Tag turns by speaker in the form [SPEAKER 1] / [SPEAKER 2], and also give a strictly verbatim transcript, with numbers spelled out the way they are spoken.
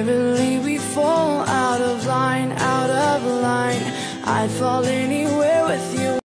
[SPEAKER 1] Inevitably we fall out of line, out of line. I'd fall anywhere